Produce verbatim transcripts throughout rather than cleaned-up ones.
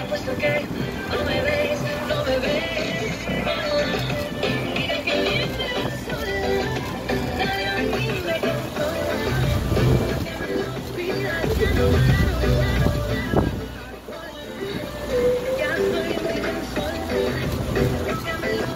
puesto que no me ves, no me ves. Mira que bien te vas sola, nadie a mí me controla. Que me lo pidas, ya no paro, ya estoy muy bien sola. Que me lo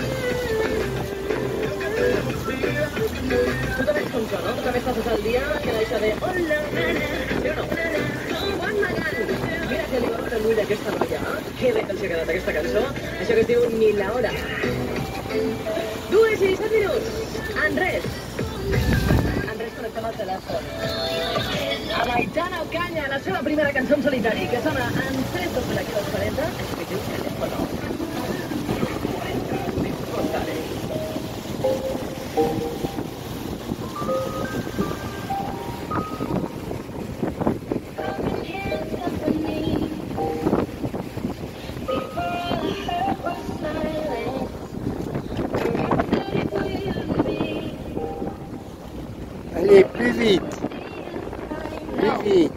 pidas. Tú también con ¿no? Tú también pasas al día que la dice de hola, nana, ¿sí o no? Com Juan Magán. Mira que li va fer l'ull d'aquesta noia. Que bé que els ha quedat aquesta cançó. Això que es diu Ni la hora. Dues i disset minuts. En res. En res connectem al telèfon. A l'Aitana Ocaña, la seva primera cançó en solitari, que sona en tres dos de l'acció quaranta. Això que diu telèfon. quaranta. Disfrutare. Allez, plus vite. Plus vite.